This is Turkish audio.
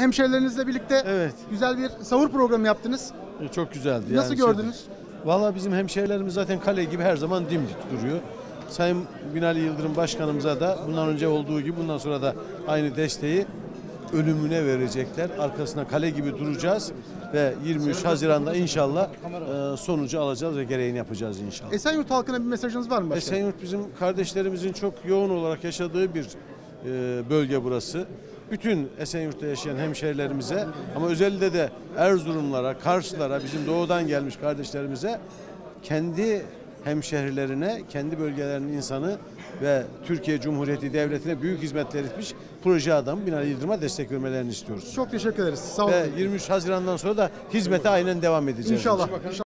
hemşerilerinizle birlikte Evet. güzel bir sahur programı yaptınız. Çok güzeldi. Nasıl gördünüz? Valla bizim hemşehrilerimiz zaten kale gibi her zaman dimdik duruyor. Sayın Binali Yıldırım Başkanımıza da bundan önce olduğu gibi bundan sonra da aynı desteği ölümüne verecekler. Arkasına kale gibi duracağız ve 23 Haziran'da inşallah sonucu alacağız ve gereğini yapacağız inşallah. Esenyurt halkına bir mesajınız var mı başkanım? Esenyurt bizim kardeşlerimizin çok yoğun olarak yaşadığı bir bölge burası. Bütün Esenyurt'ta yaşayan hemşehrilerimize ama özellikle de Erzurumlara, Karslara, bizim doğudan gelmiş kardeşlerimize, kendi hemşehrilerine, kendi bölgelerinin insanı ve Türkiye Cumhuriyeti Devleti'ne büyük hizmetler etmiş proje adamı Binali Yıldırım'a destek vermelerini istiyoruz. Çok teşekkür ederiz. Sağ olun. Ve 23 Haziran'dan sonra da hizmete aynen devam edeceğiz. İnşallah.